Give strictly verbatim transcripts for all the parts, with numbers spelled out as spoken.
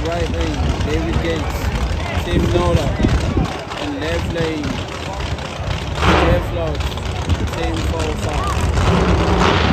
right lane, David Gates, Tim Nola. And left lane, Jeff Lodge, Tim four five.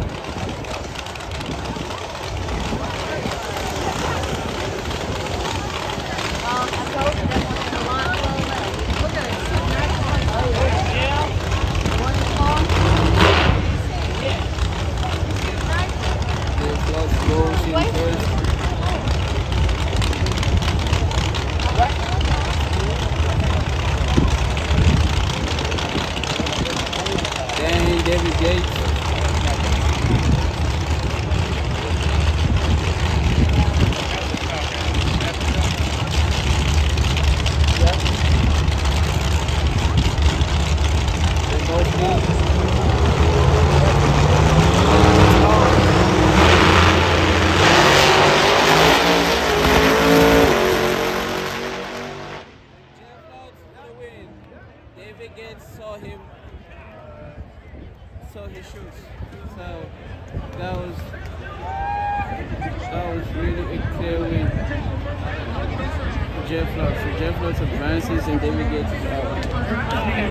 David Gates. They both good. David Gates saw him, saw his shoes. So that was that was really a clear win for Jeff Lodge. So Jeff Lodge advances and David Gates is out.